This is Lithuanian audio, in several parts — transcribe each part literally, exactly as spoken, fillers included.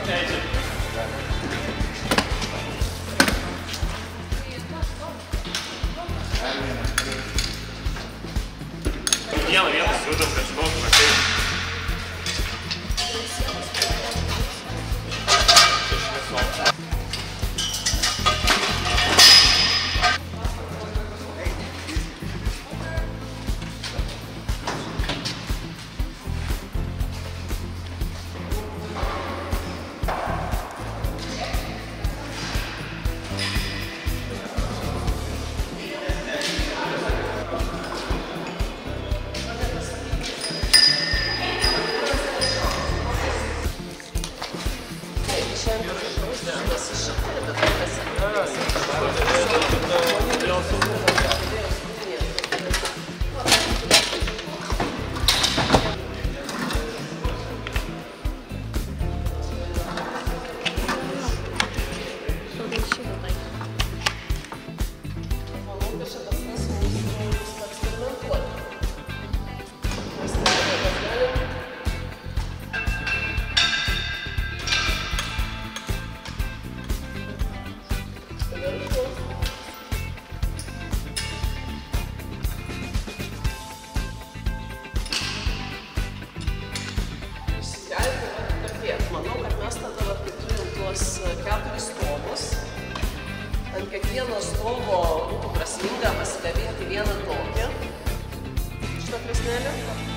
Vieną vietą sujudam prieš kokį matai. Manau, kad mes tada va, kai turim tuos keturis stovus, ant kiekvieno stovo būtų prasminga pasikabinti vieną tokią šitą krėsnelę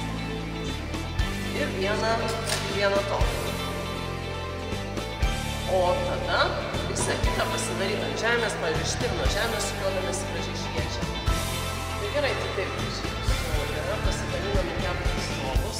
ir vieną, vieną tokią. O tada visą kitą pasidaryti ant žemės, pavyzdžiui, štirno žemės, sukiodamės gražiai šviečia. Tai gerai, tai taip, yra pasidalinami keturis stovus.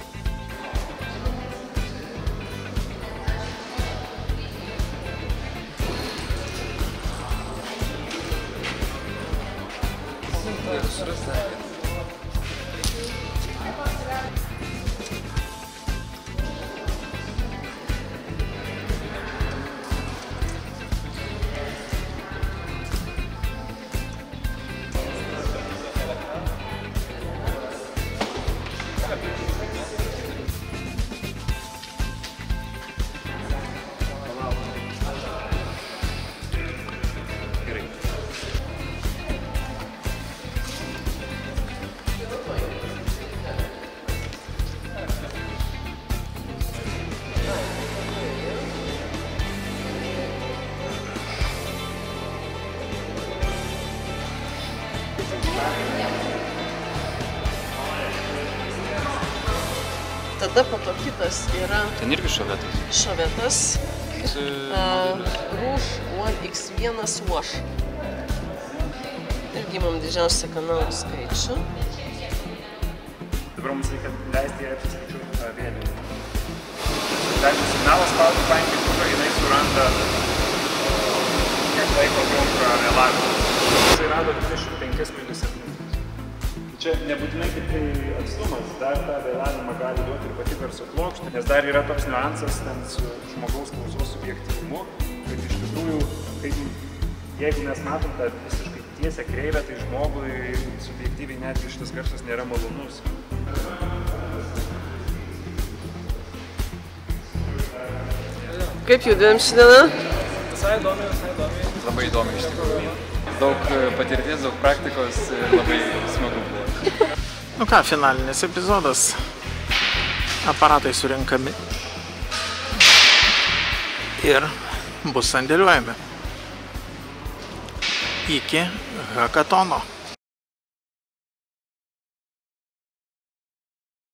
Tada po to kitas yra... Ten irgi šovetas. Šovetas. Rouge One X vienas Wash. Irgi imam didžiausią kanalų skaičių. Dabar mums reikia leisti ją apsiskaičiuoti vėliavą. Jeigu signalas spaudų paimti, kur jinai suranda kiek laiko trunka vėlavimas. Jisai rado dvidešimt penkias milisekundės. Čia nebūtinai tik tai atstumas, dar tą vėlavimą gali duoti ir pati garso plokštė, nes dar yra toks niuansas ten su žmogaus klausos subjektyvumu, kad iš tikrųjų, kaip, jeigu mes matom tą visiškai tiesią kreivę, tai žmogui subjektyviai netgi šitas garsas nėra malonus. Kaip judėjom šiandieną? Visai įdomi, visai įdomi. Labai įdomi iš tikrųjų. Daug patirties, daug praktikos ir labai smagu buvo. Nu ką, finalinis epizodas. Aparatai surinkami ir bus sandėliuojami iki hakatono.